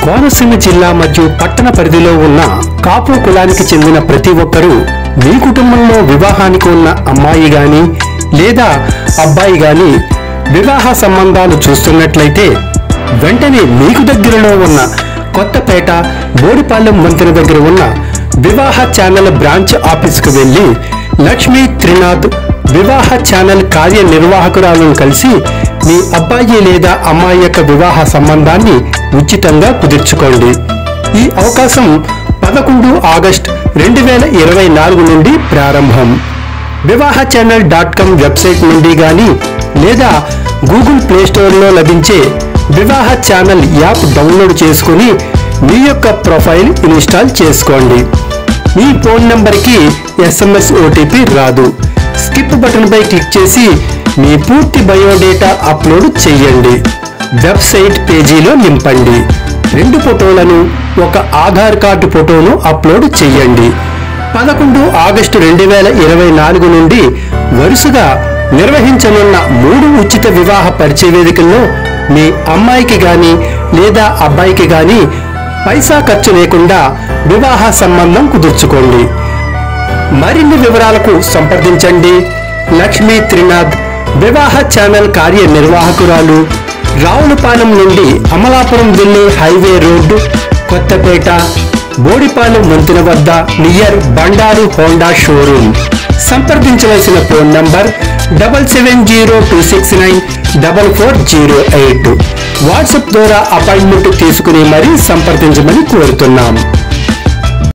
కోనసీమ జిల్లా మరియు పట్టణ పరిధిలో ఉన్న కాపు కులానికి చెందిన ప్రతి ఒక్కరూ మీ కుటుంబంలో వివాహానికి ఉన్న అమ్మాయి గాని లేదా అబ్బాయి గాని వివాహ సంబంధాలు చూస్తున్నట్లయితే వెంటనే మీకు దగ్గరలో ఉన్న కొత్తపేట బోడిపాలెం వంతెన దగ్గర ఉన్న వివాహ ఛానల్ బ్రాంచ్ ఆఫీసుకు వెళ్లి లక్ష్మీ త్రినాథ్ వివాహ ఛానల్ కార్యనిర్వాహకురాలను కలిసి మీ అబ్బాయి లేదా అమ్మాయి యొక్క వివాహ సంబంధాన్ని ఉచితంగా కుదుర్చుకోండి. ఈ అవకాశం 11 ఆగస్టు 2024 నుండి ప్రారంభం. vivahaChannel.com వెబ్సైట్ నుండి గాని లేదా గూగుల్ ప్లే స్టోర్లో లభించే వివాహ ఛానల్ యాప్ డౌన్లోడ్ చేసుకుని మీ యొక్క ప్రొఫైల్ ఇన్స్టాల్ చేసుకోండి. మీ ఫోన్ నంబర్కి SMS OTP రాదు. స్కిప్ బటన్ పై క్లిక్ చేసి మీ పూర్తి బయోడేటా అప్లోడ్ చేయండి. వెబ్సైట్ పేజీలో నింపండి. 2 ఫోటోలను, ఒక ఆధార్ కార్డు ఫోటోను అప్లోడ్ చేయండి. 11 ఆగస్టు 2024 నుండి వరుసగా నిర్వహించనున్న 3 ఉచిత వివాహ పరిచయ వేదికల్లో మీ అమ్మాయికి గాని లేదా అబ్బాయికి గాని పైసా ఖర్చు లేకుండా వివాహ సంబంధం కుదుర్చుకోండి. మరిన్ని వివరాలకు సంప్రదించండి. లక్ష్మీ త్రినాథ్ వివాహ ఛానల్ కార్యనిర్వాహకురాలు, రావులపాలెం నుండి అమలాపురం వెళ్లే హైవే రోడ్డు, కొత్తపేట, బోడిపాలెం వంతెన వద్ద నియర్ బండారు హోండా షోరూమ్. సంప్రదించవలసిన ఫోన్ నంబర్ 7702694408. వాట్సాప్ ద్వారా అపాయింట్మెంట్ తీసుకుని మరీ సంప్రదించమని కోరుతున్నాం.